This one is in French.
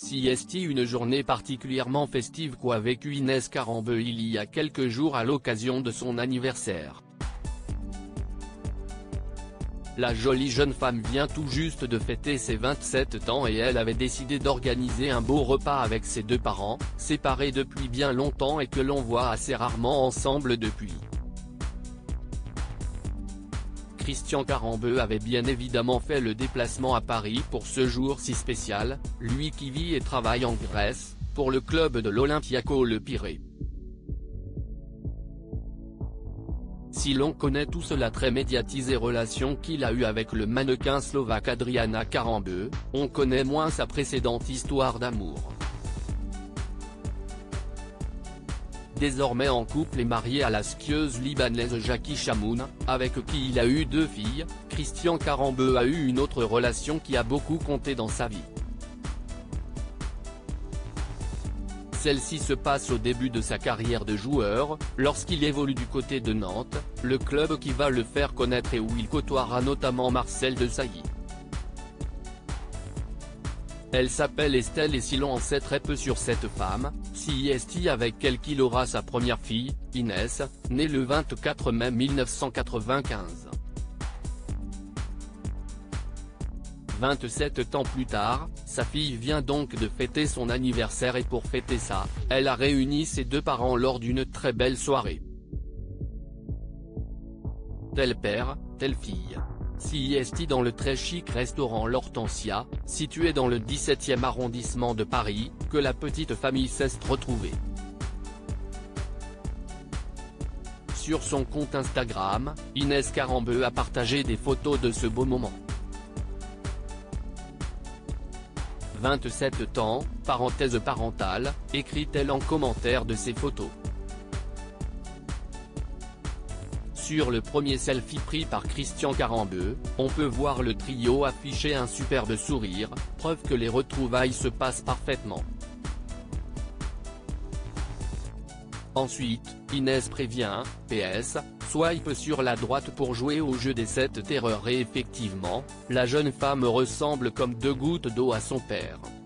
Si est une journée particulièrement festive qu'a vécu Inès Carambeu il y a quelques jours à l'occasion de son anniversaire. La jolie jeune femme vient tout juste de fêter ses 27 ans et elle avait décidé d'organiser un beau repas avec ses deux parents, séparés depuis bien longtemps et que l'on voit assez rarement ensemble depuis. Christian Carambeu avait bien évidemment fait le déplacement à Paris pour ce jour si spécial, lui qui vit et travaille en Grèce, pour le club de l'Olympiakos Le Pirée. Si l'on connaît tous la très médiatisée relation qu'il a eue avec le mannequin slovaque Adriana Carambeu, on connaît moins sa précédente histoire d'amour. Désormais en couple et marié à la skieuse libanaise Jackie Chamoun, avec qui il a eu 2 filles, Christian Carambeu a eu une autre relation qui a beaucoup compté dans sa vie. Celle-ci se passe au début de sa carrière de joueur, lorsqu'il évolue du côté de Nantes, le club qui va le faire connaître et où il côtoiera notamment Marcel Desailly. Elle s'appelle Estelle et si l'on en sait très peu sur cette femme, si est avec elle qu'il aura sa première fille, Inès, née le 24 mai 1995. 27 ans plus tard, sa fille vient donc de fêter son anniversaire et pour fêter ça, elle a réuni ses deux parents lors d'une très belle soirée. Tel père, telle fille. Si est dans le très chic restaurant L'Hortensia, situé dans le 17e arrondissement de Paris, que la petite famille s'est retrouvée. Sur son compte Instagram, Inès Carambeu a partagé des photos de ce beau moment. 27 ans, parenthèse parentale, écrit-elle en commentaire de ces photos. Sur le premier selfie pris par Christian Carambeu, on peut voir le trio afficher un superbe sourire, preuve que les retrouvailles se passent parfaitement. Ensuite, Inès prévient, PS, swipe sur la droite pour jouer au jeu des 7 terreurs et effectivement, la jeune femme ressemble comme 2 gouttes d'eau à son père.